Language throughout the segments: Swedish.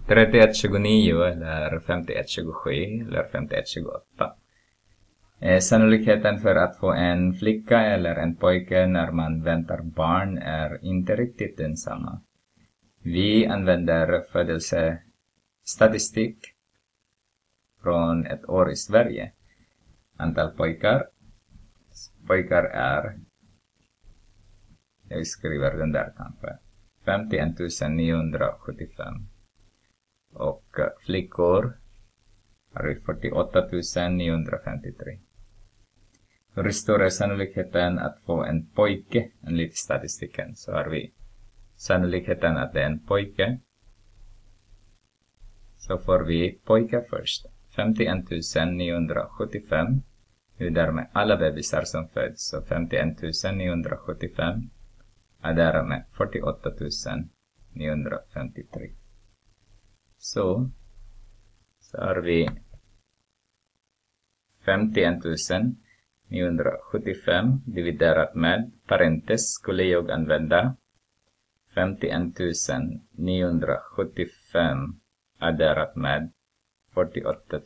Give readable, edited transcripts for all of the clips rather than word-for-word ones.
31-29 eller 51-27 eller 51-28. Sannolikheten för att få en flicka eller en pojke när man väntar barn är inte riktigt densamma. Vi använder födelsestatistik från ett år i Sverige. Antal pojkar är, jag skriver den där kanske, 51 975. Och flickor har vi 48 953. Hur stor är sannolikheten att få en pojke enligt statistiken? Så har vi sannolikheten att det är en pojke. Så får vi pojke först. 51 975. Nu där med alla bebisar som föds. Så 51 975 är där med 48 953. Så har vi 51 975 dividerat med parentes skulle jag använda 51 975 adderat med 48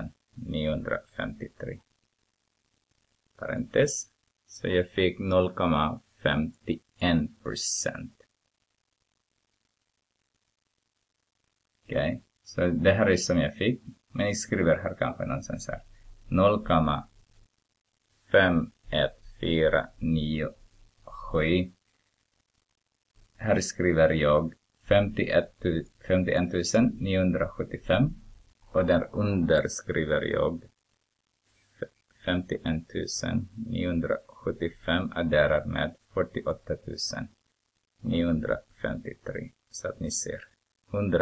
953. Parentes. Så jag fick 0,51%. Okej. Så det här är som jag fick. Men jag skriver här kanske någonstans här. 0,51497. Här skriver jag 51 975. Och där under skriver jag 51 975 adderat med 48 953. Så att ni ser. 100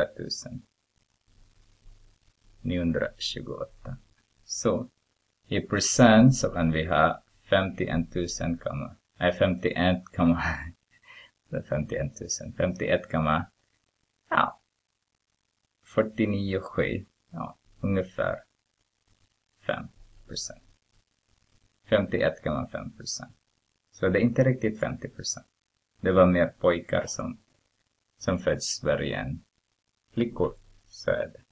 928. Så i procent så kan vi ha 51 000, 49,7. Ja, ungefär 5%. 51,5%. Så det är inte riktigt 50%. Det var mer pojkar som föds i Sverige än flickor. Så är det.